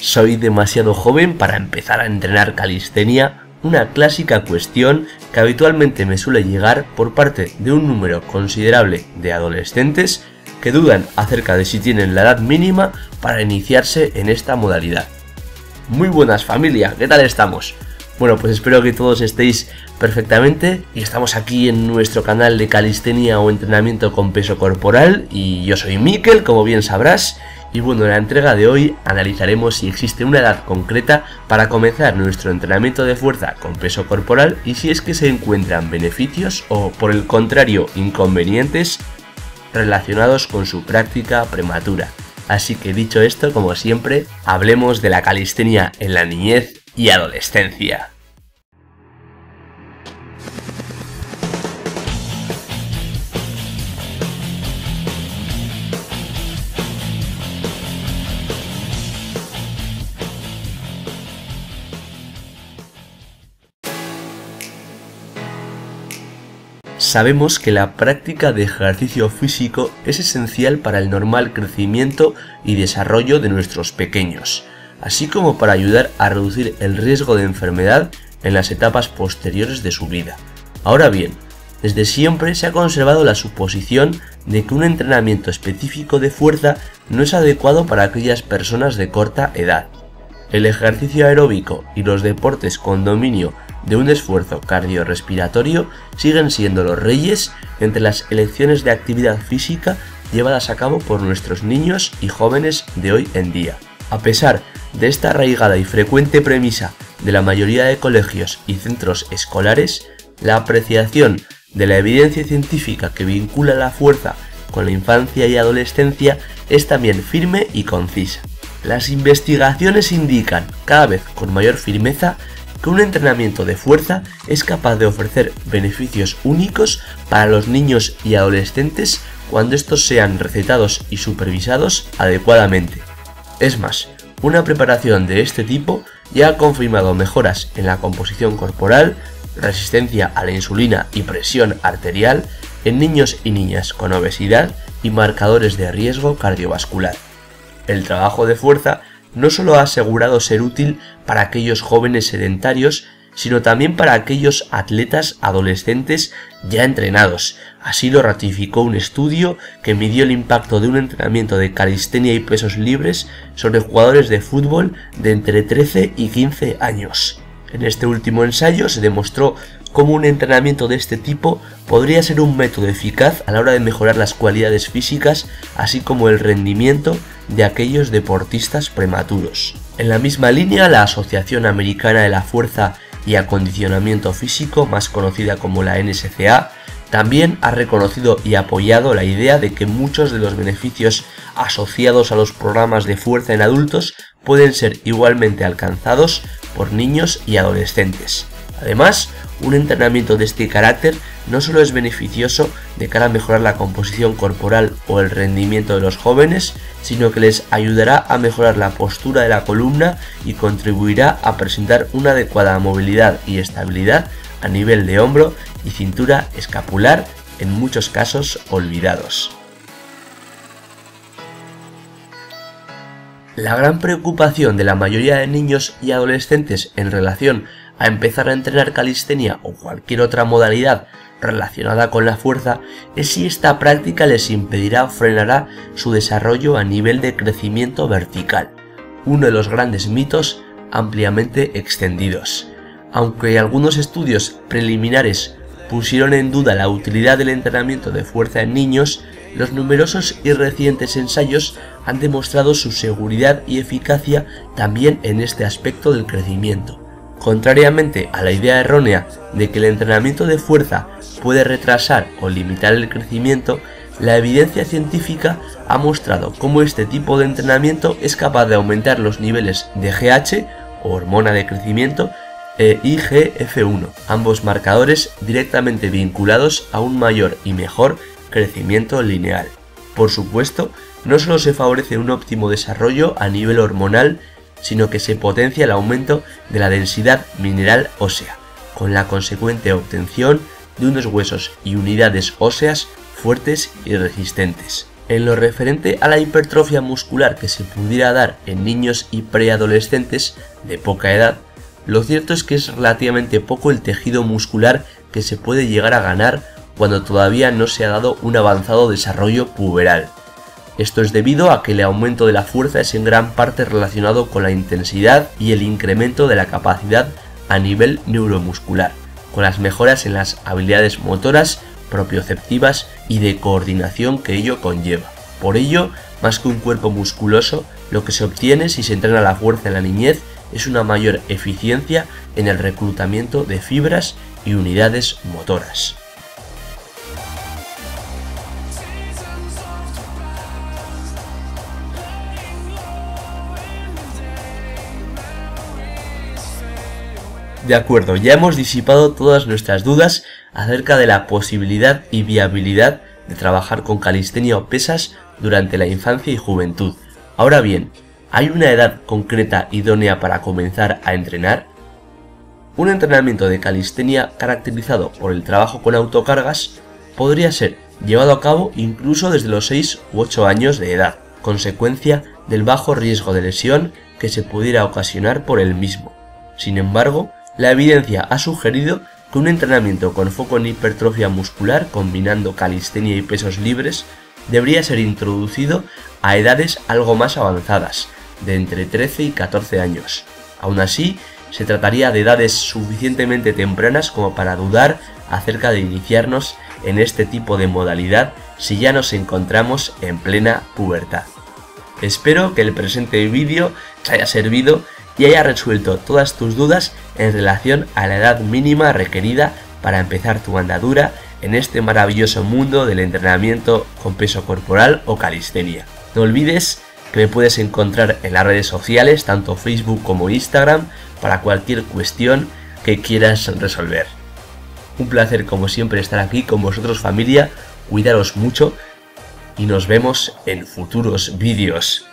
¿Soy demasiado joven para empezar a entrenar calistenia? Una clásica cuestión que habitualmente me suele llegar por parte de un número considerable de adolescentes que dudan acerca de si tienen la edad mínima para iniciarse en esta modalidad. Muy buenas familia, ¿qué tal estamos? Bueno, pues espero que todos estéis perfectamente y estamos aquí en nuestro canal de calistenia o entrenamiento con peso corporal y yo soy Mikel, como bien sabrás. Y bueno, en la entrega de hoy analizaremos si existe una edad concreta para comenzar nuestro entrenamiento de fuerza con peso corporal y si es que se encuentran beneficios o, por el contrario, inconvenientes relacionados con su práctica prematura. Así que dicho esto, como siempre, hablemos de la calistenia en la niñez y adolescencia. Sabemos que la práctica de ejercicio físico es esencial para el normal crecimiento y desarrollo de nuestros pequeños, así como para ayudar a reducir el riesgo de enfermedad en las etapas posteriores de su vida. Ahora bien, desde siempre se ha conservado la suposición de que un entrenamiento específico de fuerza no es adecuado para aquellas personas de corta edad. El ejercicio aeróbico y los deportes con dominio de un esfuerzo cardiorrespiratorio siguen siendo los reyes entre las elecciones de actividad física llevadas a cabo por nuestros niños y jóvenes de hoy en día. A pesar de esta arraigada y frecuente premisa de la mayoría de colegios y centros escolares, la apreciación de la evidencia científica que vincula la fuerza con la infancia y adolescencia es también firme y concisa. Las investigaciones indican, cada vez con mayor firmeza, que un entrenamiento de fuerza es capaz de ofrecer beneficios únicos para los niños y adolescentes cuando estos sean recetados y supervisados adecuadamente. Es más, una preparación de este tipo ya ha confirmado mejoras en la composición corporal, resistencia a la insulina y presión arterial en niños y niñas con obesidad y marcadores de riesgo cardiovascular. El trabajo de fuerza no solo ha asegurado ser útil para aquellos jóvenes sedentarios, sino también para aquellos atletas adolescentes ya entrenados. Así lo ratificó un estudio que midió el impacto de un entrenamiento de calistenia y pesos libres sobre jugadores de fútbol de entre 13 y 15 años. En este último ensayo se demostró cómo un entrenamiento de este tipo podría ser un método eficaz a la hora de mejorar las cualidades físicas, así como el rendimiento de aquellos deportistas prematuros. En la misma línea, la Asociación Americana de la Fuerza y Acondicionamiento Físico, más conocida como la NSCA, también ha reconocido y apoyado la idea de que muchos de los beneficios asociados a los programas de fuerza en adultos pueden ser igualmente alcanzados por niños y adolescentes. Además, un entrenamiento de este carácter no solo es beneficioso de cara a mejorar la composición corporal o el rendimiento de los jóvenes, sino que les ayudará a mejorar la postura de la columna y contribuirá a presentar una adecuada movilidad y estabilidad a nivel de hombro y cintura escapular, en muchos casos olvidados. La gran preocupación de la mayoría de niños y adolescentes en relación a empezar a entrenar calistenia o cualquier otra modalidad relacionada con la fuerza es si esta práctica les impedirá o frenará su desarrollo a nivel de crecimiento vertical, uno de los grandes mitos ampliamente extendidos. Aunque algunos estudios preliminares pusieron en duda la utilidad del entrenamiento de fuerza en niños, los numerosos y recientes ensayos han demostrado su seguridad y eficacia también en este aspecto del crecimiento. Contrariamente a la idea errónea de que el entrenamiento de fuerza puede retrasar o limitar el crecimiento, la evidencia científica ha mostrado cómo este tipo de entrenamiento es capaz de aumentar los niveles de GH, o hormona de crecimiento, e IGF-1, ambos marcadores directamente vinculados a un mayor y mejor crecimiento lineal. Por supuesto, no solo se favorece un óptimo desarrollo a nivel hormonal, sino que se potencia el aumento de la densidad mineral ósea, con la consecuente obtención de unos huesos y unidades óseas fuertes y resistentes. En lo referente a la hipertrofia muscular que se pudiera dar en niños y preadolescentes de poca edad, lo cierto es que es relativamente poco el tejido muscular que se puede llegar a ganar cuando todavía no se ha dado un avanzado desarrollo puberal. Esto es debido a que el aumento de la fuerza es en gran parte relacionado con la intensidad y el incremento de la capacidad a nivel neuromuscular, con las mejoras en las habilidades motoras, propioceptivas y de coordinación que ello conlleva. Por ello, más que un cuerpo musculoso, lo que se obtiene si se entrena la fuerza en la niñez es una mayor eficiencia en el reclutamiento de fibras y unidades motoras. De acuerdo, ya hemos disipado todas nuestras dudas acerca de la posibilidad y viabilidad de trabajar con calistenia o pesas durante la infancia y juventud. Ahora bien, ¿hay una edad concreta idónea para comenzar a entrenar? Un entrenamiento de calistenia caracterizado por el trabajo con autocargas podría ser llevado a cabo incluso desde los 6 u 8 años de edad, consecuencia del bajo riesgo de lesión que se pudiera ocasionar por el mismo. Sin embargo, la evidencia ha sugerido que un entrenamiento con foco en hipertrofia muscular combinando calistenia y pesos libres debería ser introducido a edades algo más avanzadas, de entre 13 y 14 años. Aún así, se trataría de edades suficientemente tempranas como para dudar acerca de iniciarnos en este tipo de modalidad si ya nos encontramos en plena pubertad. Espero que el presente vídeo te haya servido y haya resuelto todas tus dudas en relación a la edad mínima requerida para empezar tu andadura en este maravilloso mundo del entrenamiento con peso corporal o calistenia. No olvides que me puedes encontrar en las redes sociales, tanto Facebook como Instagram, para cualquier cuestión que quieras resolver. Un placer como siempre estar aquí con vosotros, familia, cuidaros mucho y nos vemos en futuros vídeos.